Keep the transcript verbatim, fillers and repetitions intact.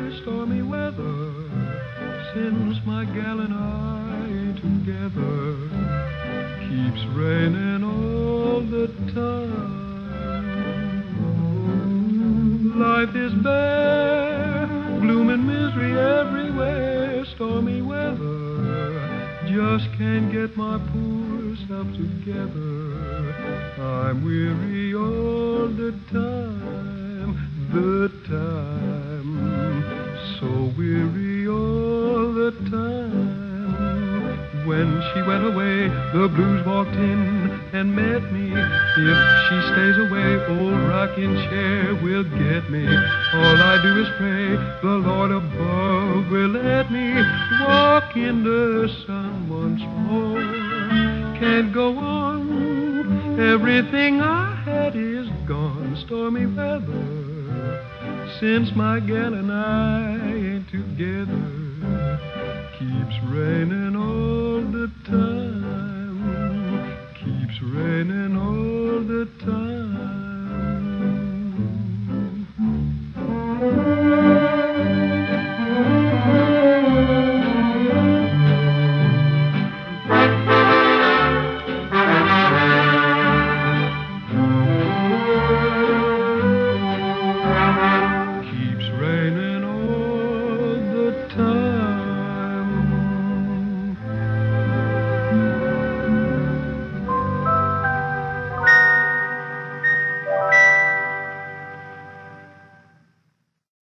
stormy weather. Since my gal and I ain't together, keeps raining all the time. Life is bare, gloom and misery everywhere, stormy weather. Just can't get my poor self together. I'm weary all the time, the time, so weary all the time. When she went away, the blues walked in and met me. If she stays away, old rocking chair will get me. All I do is pray the Lord above will let me walk in the sun once more. Can't go on, everything I had is gone, stormy weather. Since my gal and I ain't together, keeps raining